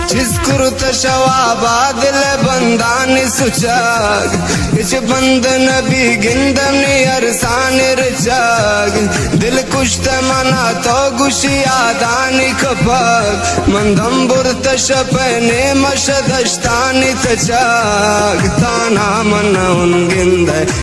जिसकुरुत शवाबा दिल बंदान सुचाग इच बंदन भी गिंदनी अरसान रचाग दिल कुश्त मना तो गुशियादानी खपाग मंदम बुरत शपने मशदस्तानी तचाग ताना मन उन गिंद